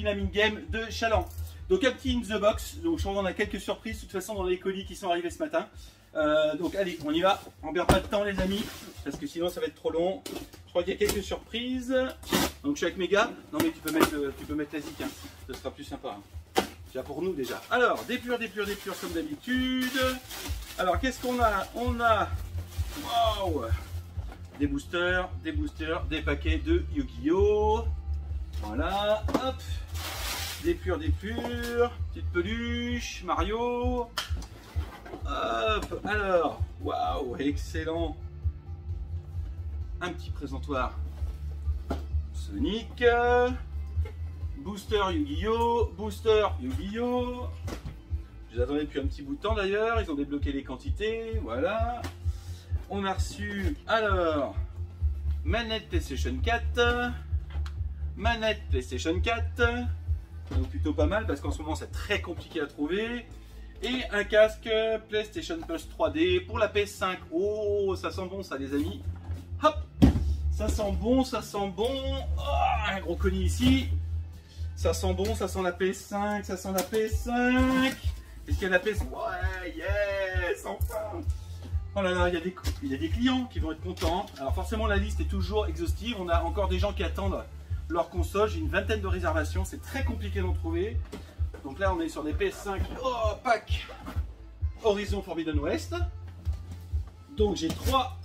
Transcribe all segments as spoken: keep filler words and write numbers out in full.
Dynamic Game de Chaland. Donc un petit in the box, donc je crois qu'on a quelques surprises de toute façon dans les colis qui sont arrivés ce matin. Euh, donc allez, on y va, on perd pas de temps les amis, parce que sinon ça va être trop long. Je crois qu'il y a quelques surprises. Donc je suis avec mes gars. Non mais tu peux mettre, tu peux mettre la zik, hein. Ce sera plus sympa. Hein. Déjà pour nous déjà. Alors, dépure, dépure, dépure comme d'habitude. Alors qu'est-ce qu'on a? On a wow, des boosters, des boosters, des paquets de Yu-Gi-Oh! Voilà, hop. Dépure, dépure, petite peluche, Mario. Hop, alors, waouh, excellent. Un petit présentoir Sonic. Booster Yu-Gi-Oh! Booster Yu-Gi-Oh! Je les attendais depuis un petit bout de temps d'ailleurs, ils ont débloqué les quantités, voilà. On a reçu, alors, manette PlayStation quatre. Manette PlayStation quatre. Donc plutôt pas mal parce qu'en ce moment c'est très compliqué à trouver. Et un casque PlayStation Plus trois D pour la P S cinq. Oh, ça sent bon ça les amis. Hop, ça sent bon, ça sent bon. Oh, un gros colis ici. Ça sent bon, ça sent la P S cinq, ça sent la P S cinq. Est-ce qu'il y a la P S cinq? Ouais, yes, enfin. Oh là là, il y a des, il y a des clients qui vont être contents. Alors forcément la liste est toujours exhaustive. On a encore des gens qui attendent leur console. J'ai une vingtaine de réservations. C'est très compliqué d'en trouver. Donc là on est sur des P S cinq. Oh, pack Horizon Forbidden West. Donc j'ai trois.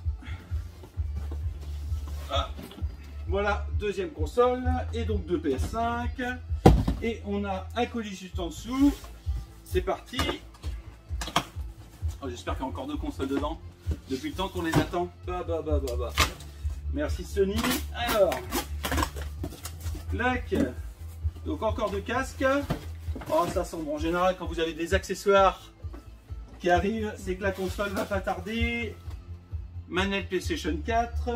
Ah. Voilà, deuxième console. Et donc deux P S cinq. Et on a un colis juste en dessous. C'est parti. Oh, j'espère qu'il y a encore deux consoles dedans. Depuis le temps qu'on les attend. Bah, bah, bah, bah, bah. Merci Sony. Alors, clac. Donc encore deux casques. Oh, ça sent bon. En général, quand vous avez des accessoires qui arrivent, c'est que la console va pas tarder. Manette PlayStation quatre.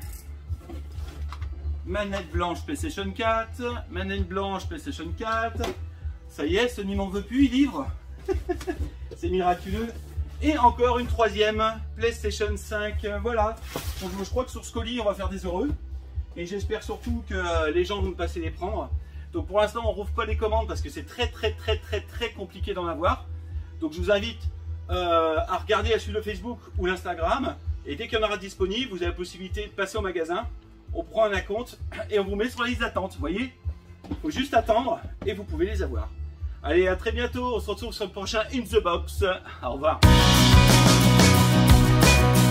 Manette blanche PlayStation quatre. Manette blanche PlayStation quatre. Ça y est, Sony m'en veut plus, il livre. C'est miraculeux. Et encore une troisième PlayStation cinq. Voilà. Donc, je crois que sur ce colis, on va faire des heureux. Et j'espère surtout que les gens vont passer les prendre. Donc pour l'instant, on ne rouvre pas les commandes parce que c'est très très très très très compliqué d'en avoir. Donc je vous invite euh, à regarder à suivre le Facebook ou l'Instagram. Et dès qu'il y en aura disponible, vous avez la possibilité de passer au magasin. On prend un acompte et on vous met sur la liste d'attente. Vous voyez, il faut juste attendre et vous pouvez les avoir. Allez, à très bientôt. On se retrouve sur le prochain In The Box. Au revoir.